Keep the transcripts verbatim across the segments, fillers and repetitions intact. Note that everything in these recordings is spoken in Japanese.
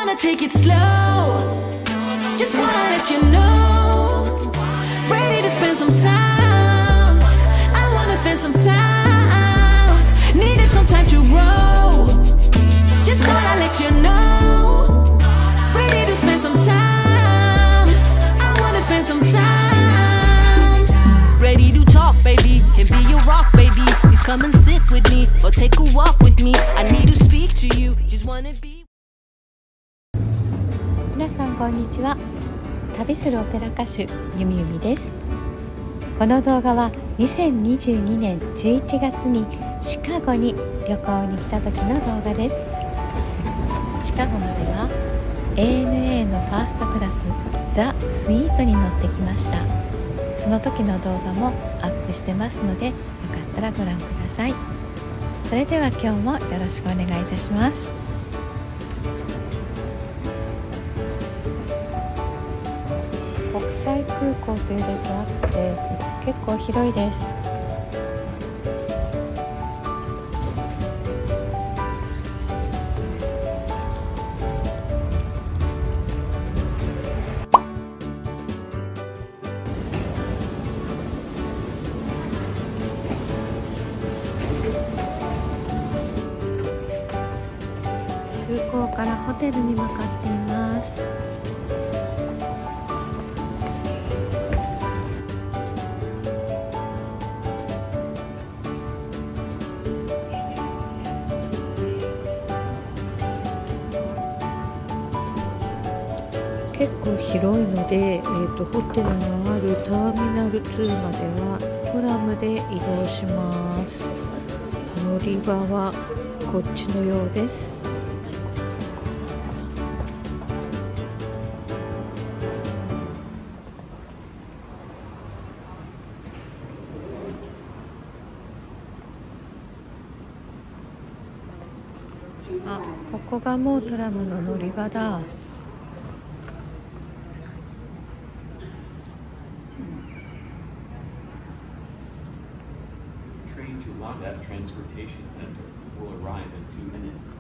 wanna take it slow. Just wanna let you know. Ready to spend some time. I wanna spend some time. Needed some time to grow. Just wanna let you know. Ready to spend some time. I wanna spend some time. Ready to talk, baby. Can be your rock, baby. Please come and sit with me or take a walk with me. I need to speak to you. Just wanna be. 皆さんこんにちは。旅するオペラ歌手ゆみゆみです。この動画はにせんにじゅうにねんじゅういちがつにシカゴに旅行に来た時の動画です。シカゴまでは エーエヌエー のファーストクラスザ・スイートに乗ってきました。その時の動画もアップしてますので、よかったらご覧ください。それでは今日もよろしくお願いいたします。国際空港というだけあって結構広いです。空港からホテルに向かっています。結構広いので、えーと、ホテルのあるターミナルツーまではトラムで移動します。乗り場はこっちのようです。あ、ここがもうトラムの乗り場だ。 That transportation center will arrive in two minutes.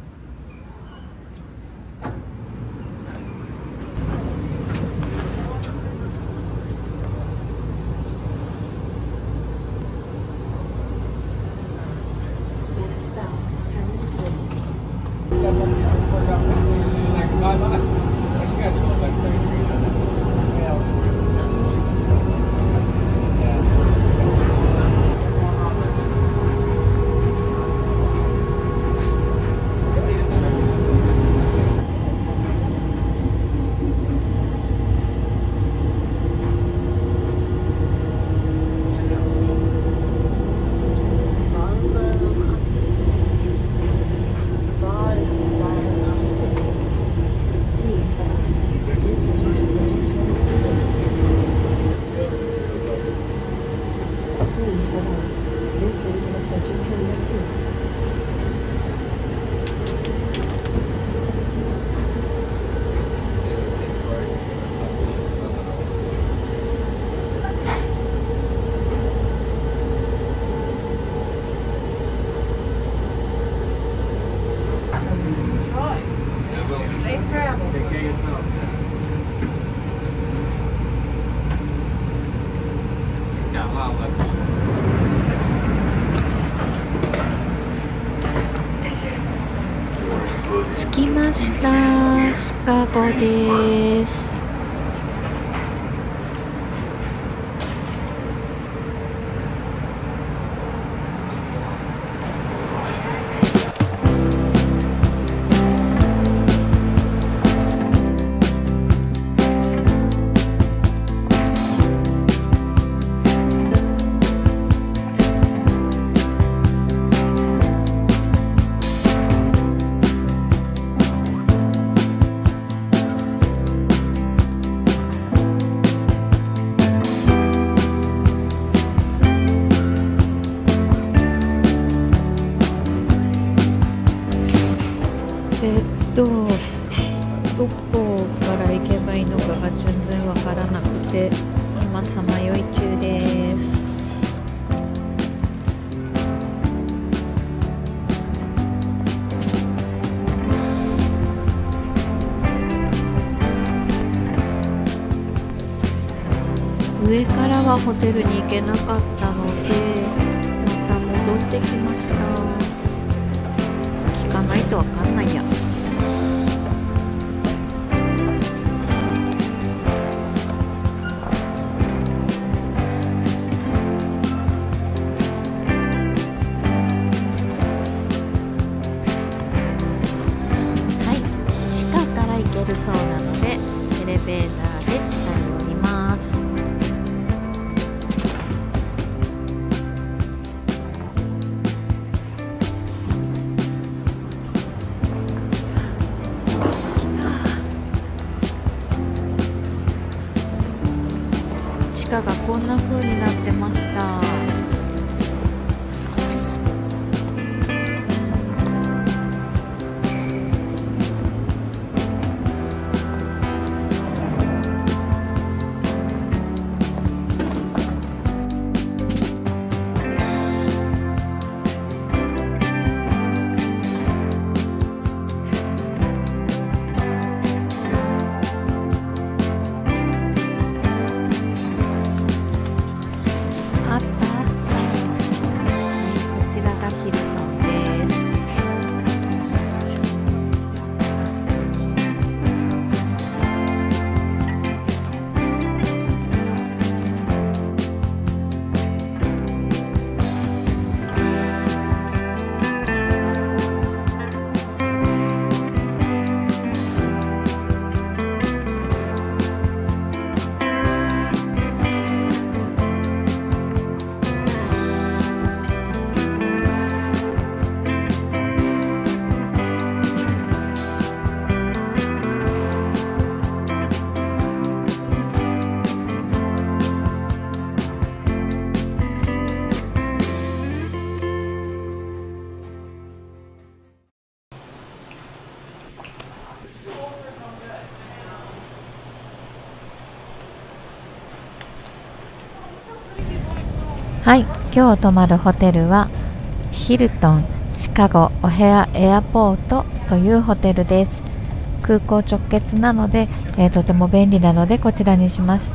着きました。シカゴです。えっとどこから行けばいいのかが全然わからなくて今さまよい中です。 上からはホテルに行けなかったのでまた戻ってきました。聞かないとわかんないや。はい、地下から行けるそうなのでエレベーターで地下に降ります。地下がこんな風になってました。 はい、今日泊まるホテルはヒルトンシカゴオヘアエアポートというホテルです。空港直結なので、えー、とても便利なのでこちらにしました。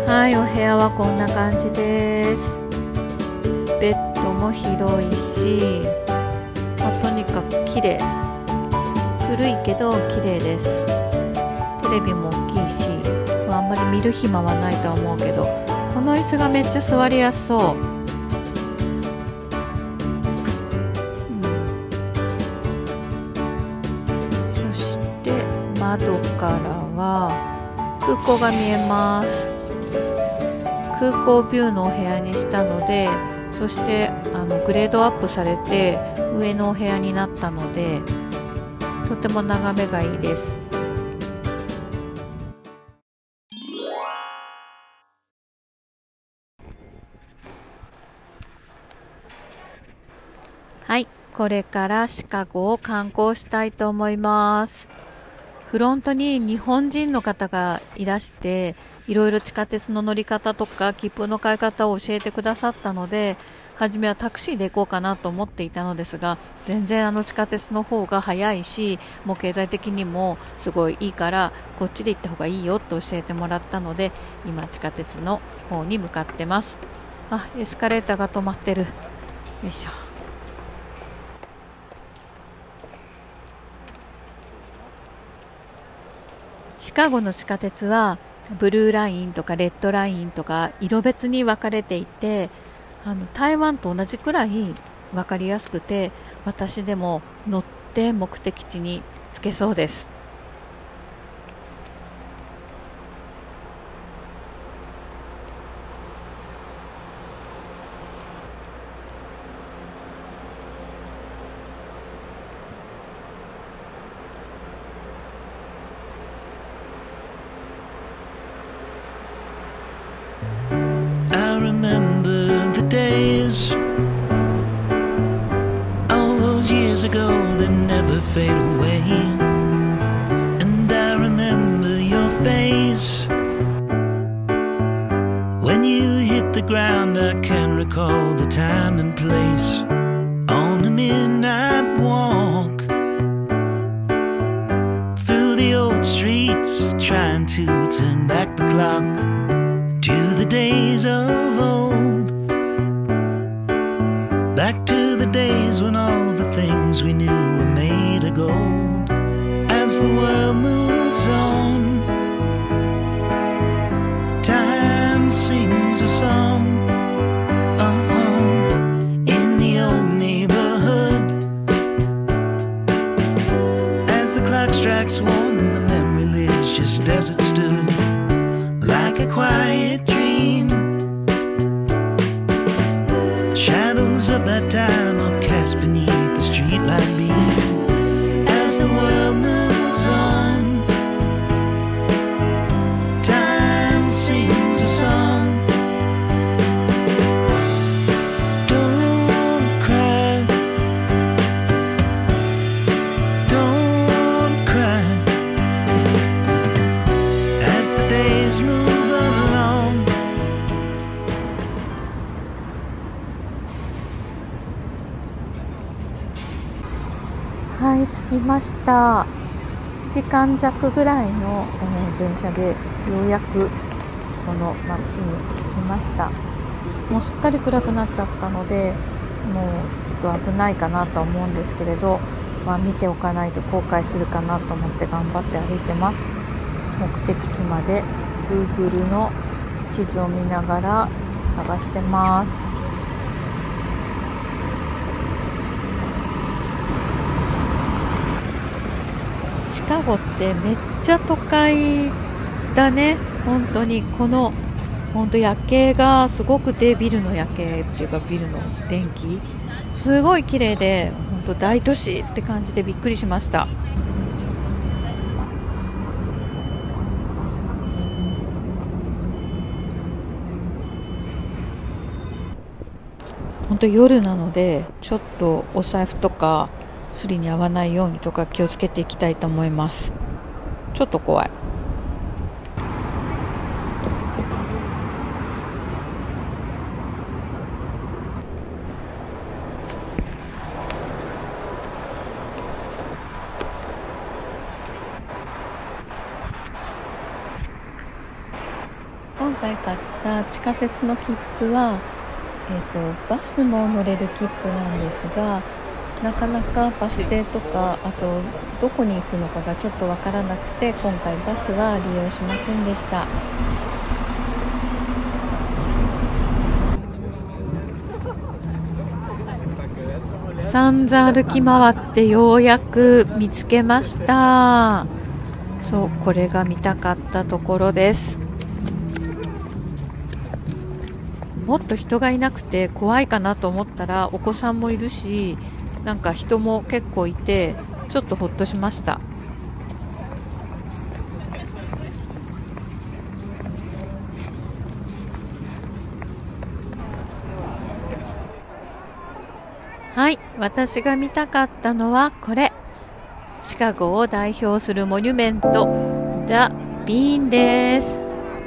はい、お部屋はこんな感じです。ベッドも広いし、まあ、とにかく綺麗。古いけど綺麗です。テレビも大きいし、まあ、あんまり見る暇はないとは思うけど、この椅子がめっちゃ座りやすそう。うん、そして窓からは空港が見えます。空港ビューのお部屋にしたので、そしてあのグレードアップされて上のお部屋になったので、とても眺めがいいです。はい、これからシカゴを観光したいと思います。フロントに日本人の方がいらして、いろいろ地下鉄の乗り方とか切符の買い方を教えてくださったので、初めはタクシーで行こうかなと思っていたのですが、全然あの地下鉄の方が早いし、もう経済的にもすごいいいからこっちで行った方がいいよと教えてもらったので、今地下鉄の方に向かってます。あ、エスカレーターが止まってる。よいしょ。シカゴの地下鉄はブルーラインとかレッドラインとか色別に分かれていて、あの台湾と同じくらい分かりやすくて、私でも乗って目的地に着けそうです。 Days, all those years ago that never fade away, and I remember your face when you hit the ground. I can recall the time and place on a midnight walk through the old streets, trying to turn back the clock to the days of old. Back to the days when all the things we knew were made of gold. As the world moves on, time sings a song. Uh-huh. In the old neighborhood, as the clock strikes one, the memory lives just as it stood, like a quiet dream. Shadows of that time are cast beneath the streetlight beam. As the world moves on, time sings a song. Don't cry, don't cry, as the days move along. はい、着きました。いちじかん弱ぐらいの、えー、電車でようやくこの町に着きました。もうすっかり暗くなっちゃったので、もうちょっと危ないかなと思うんですけれど、まあ、見ておかないと後悔するかなと思って頑張って歩いてます。目的地まで Google の地図を見ながら探してます。シカゴってめっちゃ都会だね。本当にこの本当夜景がすごくて、ビルの夜景っていうかビルの電気すごい綺麗で、本当大都市って感じでびっくりしました。本当夜なので、ちょっとお財布とかスリに合わないようにとか気をつけていきたいと思います。ちょっと怖い。 今回買った地下鉄の切符は、えーと、バスも乗れる切符なんですが、なかなかバス停とか、あとどこに行くのかがちょっとわからなくて、今回バスは利用しませんでした。散々歩き回ってようやく見つけました。そう、これが見たかったところです。もっと人がいなくて怖いかなと思ったら、お子さんもいるし、なんか人も結構いて、ちょっとほっとしました。はい、私が見たかったのはこれ。シカゴを代表するモニュメント、ザ・ビーンです。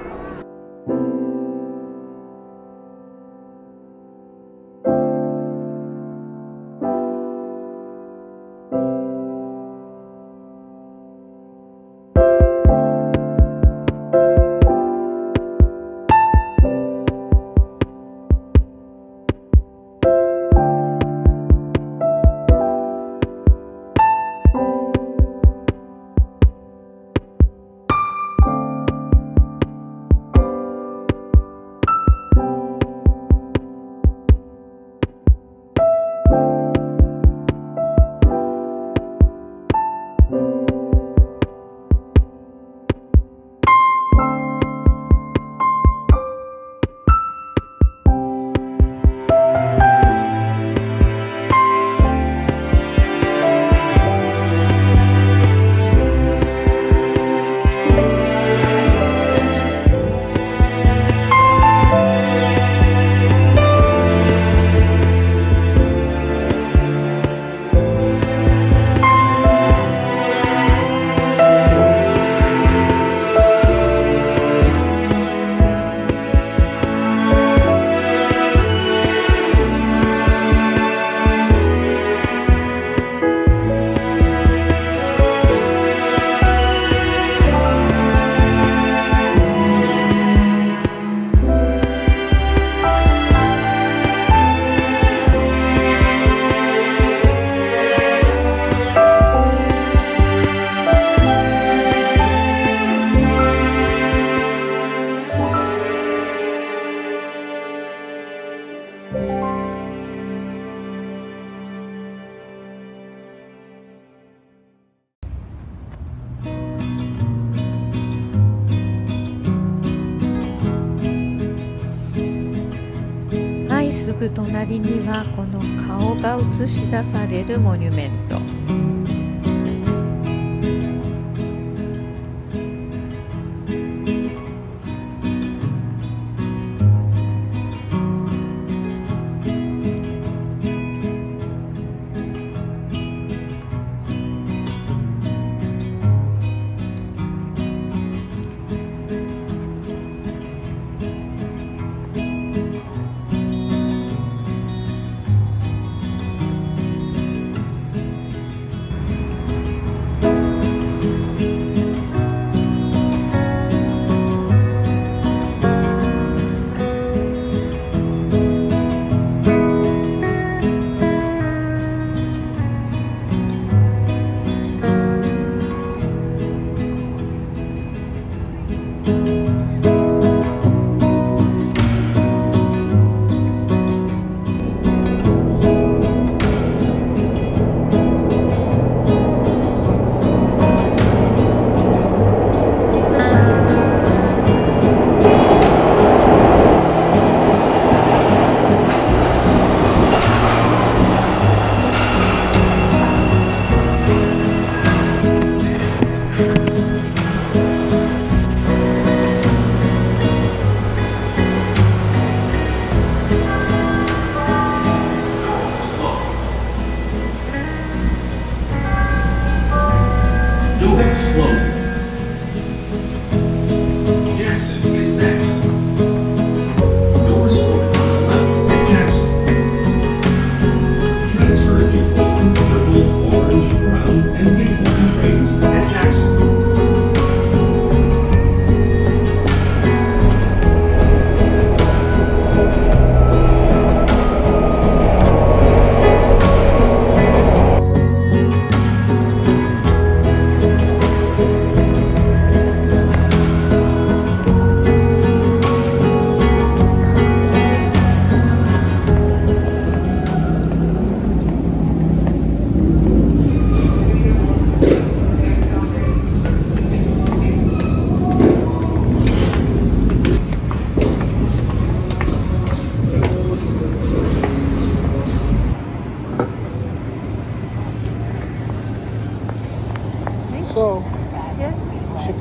すぐ隣にはこの顔が映し出されるモニュメント。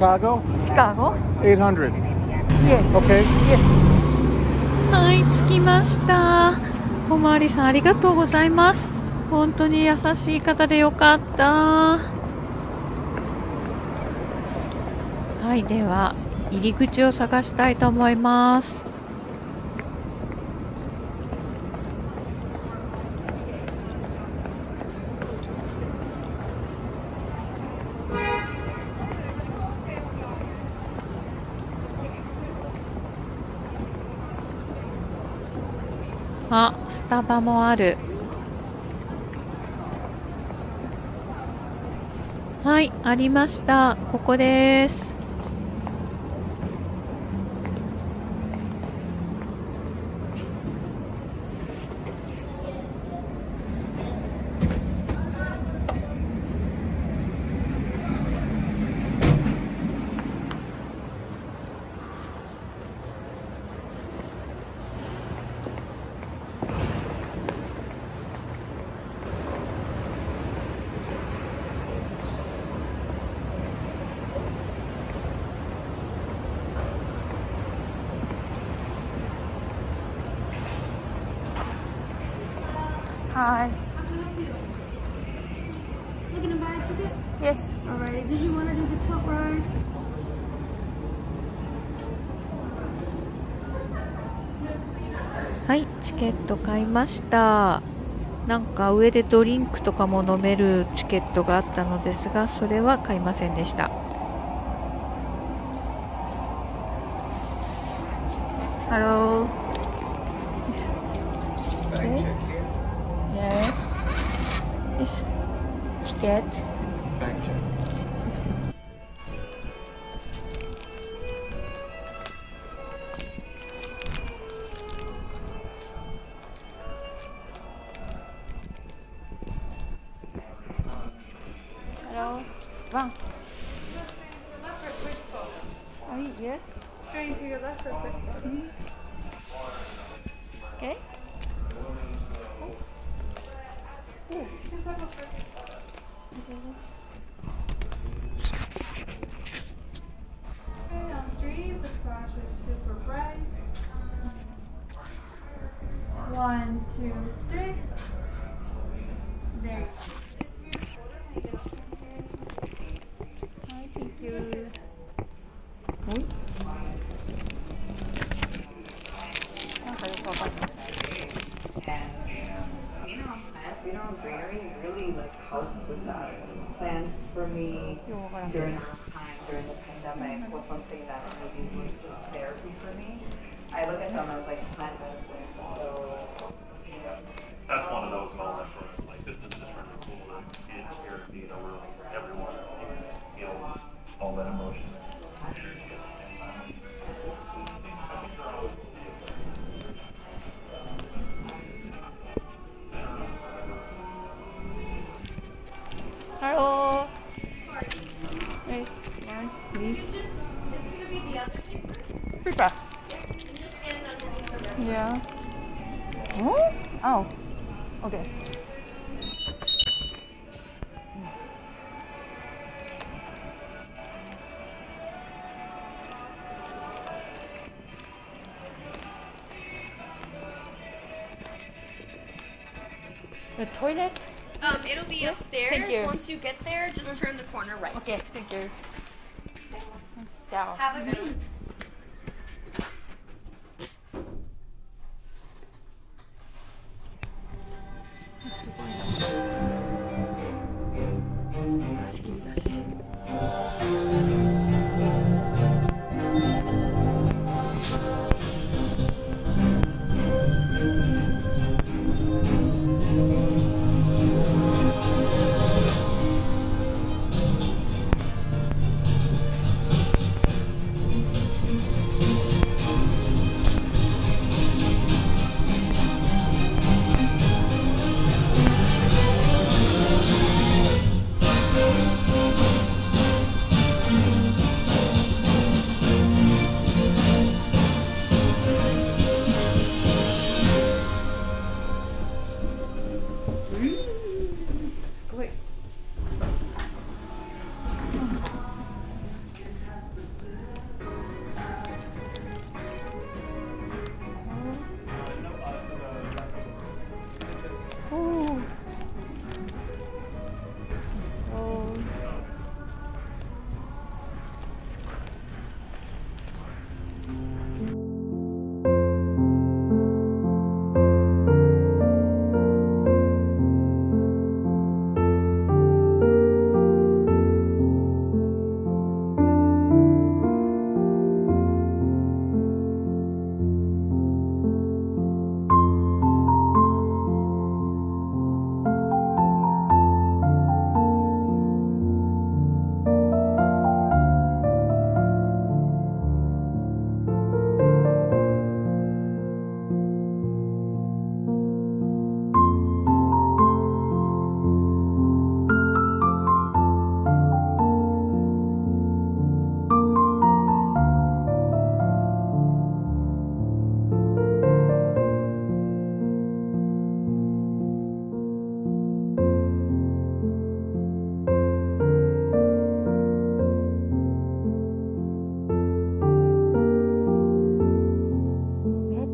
Chicago, Chicago? eight hundred. Yes. Okay. Yes. はい、着きました。おまわりさんありがとうございます。本当に優しい方でよかった。はい、では入り口を探したいと思います。あ、スタバもある。はい、ありました。ここです。 はい。 Looking to buy a ticket? Yes. Alrighty. Did you want to do the tilt ride? はい、チケット買いました。なんか上でドリンクとかも飲めるチケットがあったのですが、それは買いませんでした。 Hello. Okay. Yes. This ticket. Hello. One. Oh, yes. Straight to your left or quick? Okay. Okay, on three, the flash is super bright. One, two, three. There. Hi, thank you. You know, greenery really like helps with that. Plants for me during our time during the pandemic was something that maybe was just therapy for me. I look at them as like plant medicine. So that's, that's one of those moments where it's like this is just really cool to see it here, you know, where everyone you know, feel all that emotion and energy at the same time. Hello. Wait, one, please. It's gonna be the other paper. Paper. And just stand underneath the red. Yeah. Oh? Oh. Okay. The toilet? Um, it'll be upstairs. Thank you. Once you get there, just turn the corner right. Okay, thank you. Down. Have a good one.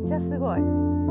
ちゃすごい。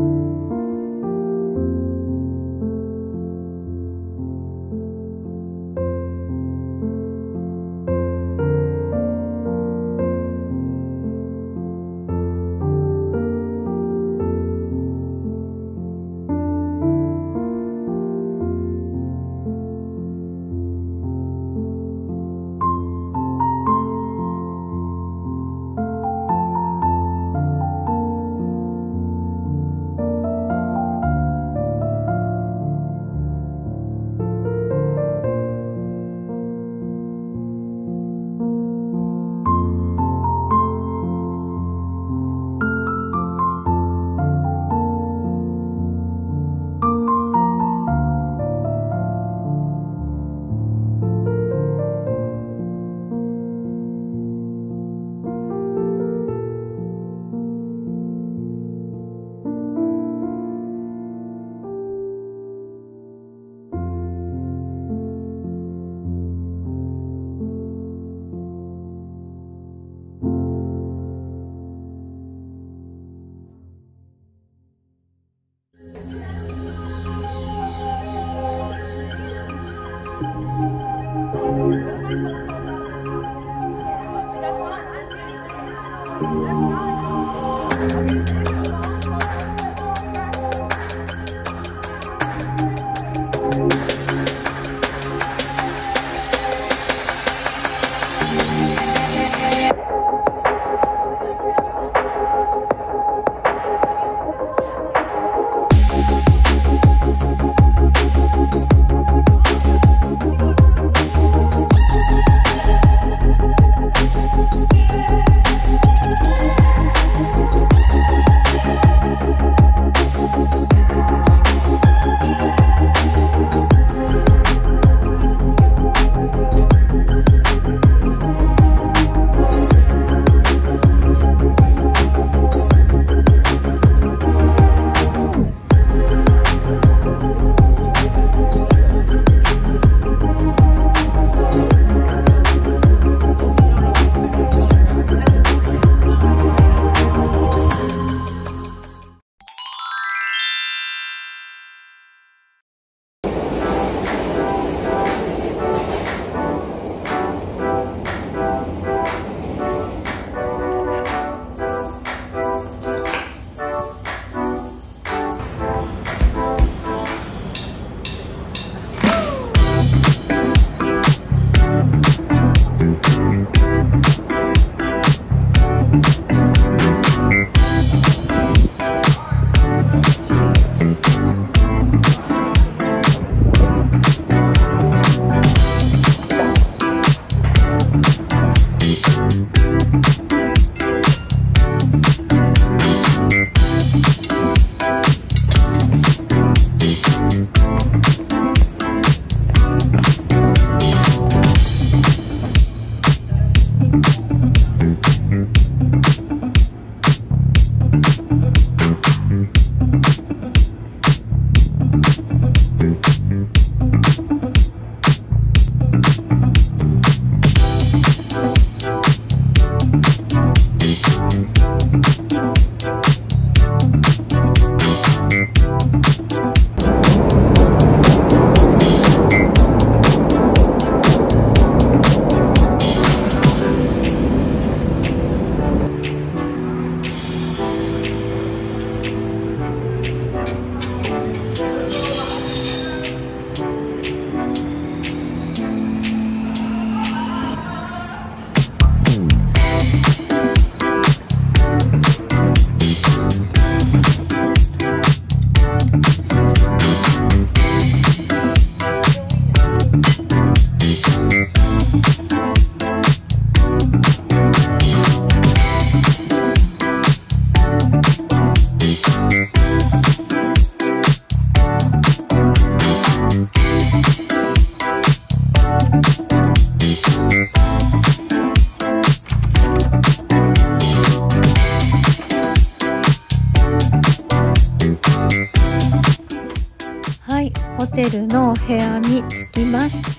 ホテルの部屋に着きました。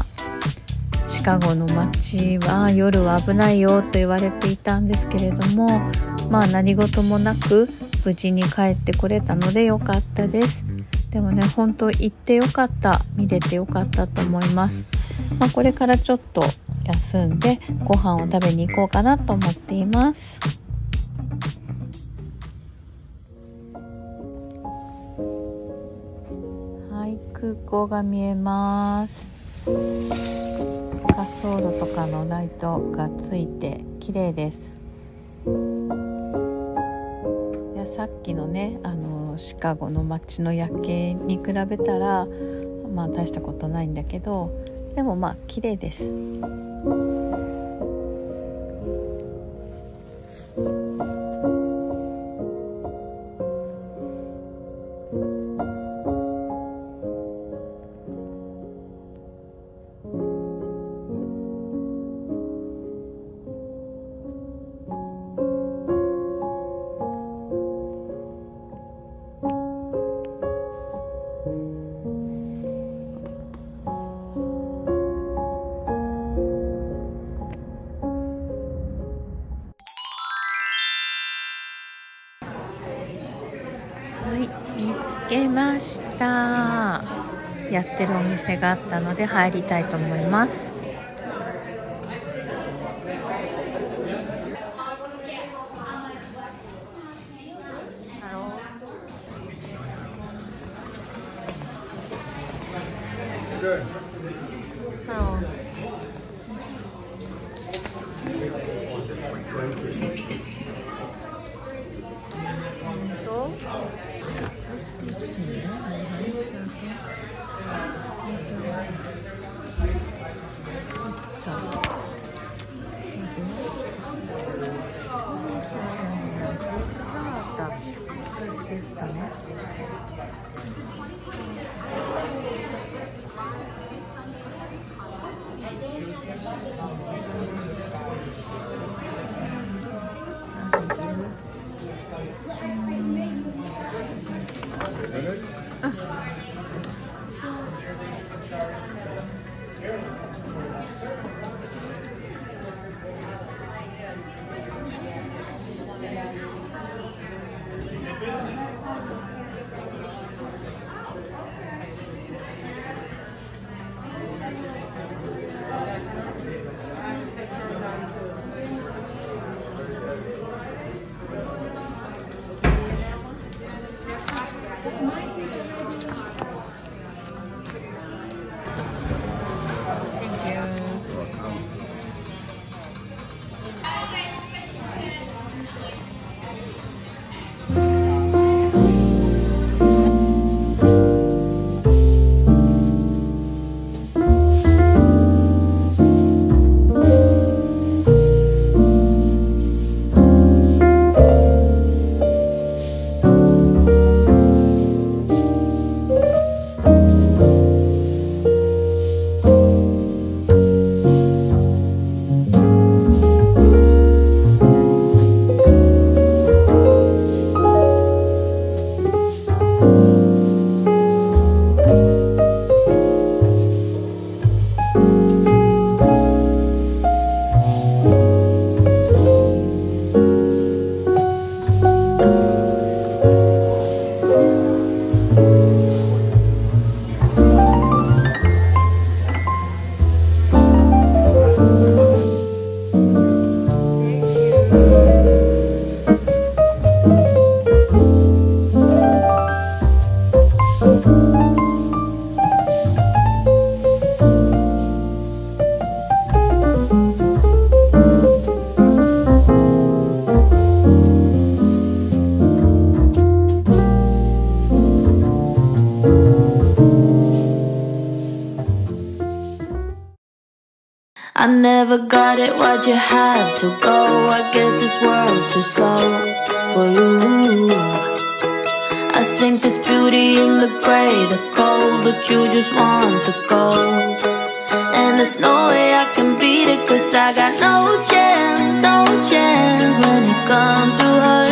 シカゴの街は夜は危ないよと言われていたんですけれども、まあ何事もなく無事に帰ってこれたので良かったです。でもね、本当行って良かった、見れて良かったと思います。まあ、これからちょっと休んでご飯を食べに行こうかなと思っています。はい、空港が見えます。滑走路とかのライトがついて綺麗です。いや、さっきのね、あのシカゴの街の夜景に比べたらまあ大したことないんだけど、でもまあ綺麗です。見つけました。やってるお店があったので入りたいと思います。 I never got it, why'd you have to go? I guess this world's too slow for you. I think there's beauty in the gray, the cold, but you just want the gold. And there's no way I can beat it, cause I got no chance, no chance when it comes to her.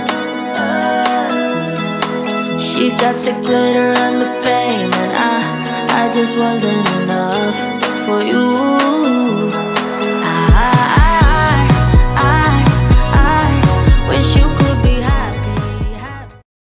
She got the glitter and the fame, and I, I just wasn't enough for you.